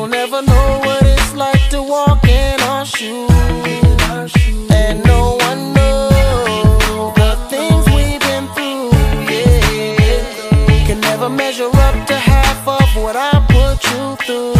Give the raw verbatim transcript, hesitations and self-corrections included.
You'll never know what it's like to walk in our shoes. And no one knows the things we've been through, yeah. Can never measure up to half of what I put you through.